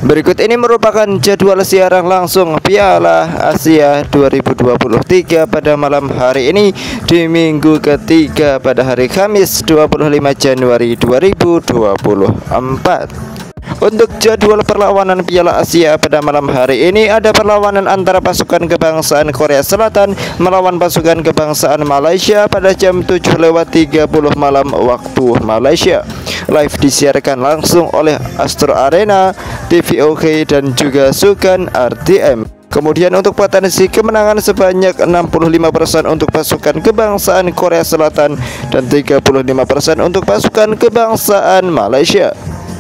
Berikut ini merupakan jadwal siaran langsung Piala Asia 2023 pada malam hari ini di minggu ketiga pada hari Kamis 25 Januari 2024. Untuk jadwal perlawanan Piala Asia pada malam hari ini ada perlawanan antara pasukan kebangsaan Korea Selatan melawan pasukan kebangsaan Malaysia pada jam 7:30 malam waktu Malaysia. Live disiarkan langsung oleh Astro Arena, TV OK dan juga Sukan RTM. Kemudian untuk potensi kemenangan sebanyak 65% untuk pasukan kebangsaan Korea Selatan dan 35% untuk pasukan kebangsaan Malaysia.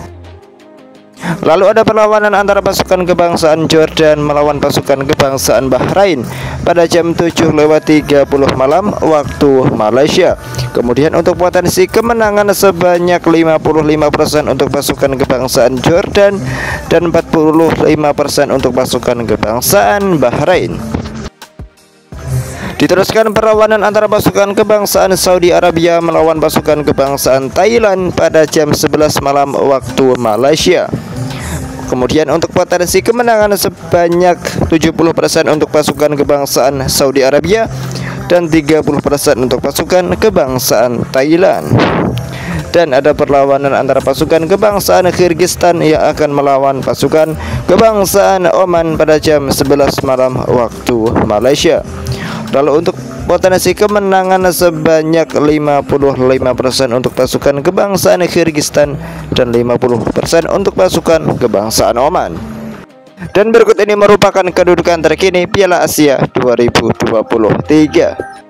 Lalu ada perlawanan antara pasukan kebangsaan Jordan melawan pasukan kebangsaan Bahrain pada jam 7:30 malam waktu Malaysia. Kemudian untuk potensi kemenangan sebanyak 55% untuk pasukan kebangsaan Jordan dan 45% untuk pasukan kebangsaan Bahrain. Diteruskan perlawanan antara pasukan kebangsaan Saudi Arabia melawan pasukan kebangsaan Thailand pada jam 11 malam waktu Malaysia. Kemudian untuk potensi kemenangan sebanyak 70% untuk pasukan kebangsaan Saudi Arabia dan 30% untuk pasukan kebangsaan Thailand. Dan ada perlawanan antara pasukan kebangsaan Kyrgyzstan yang akan melawan pasukan kebangsaan Oman pada jam 11 malam waktu Malaysia. Lalu untuk potensi kemenangan sebanyak 55% untuk pasukan kebangsaan Kyrgyzstan dan 50% untuk pasukan kebangsaan Oman. Dan berikut ini merupakan kedudukan terkini Piala Asia 2023.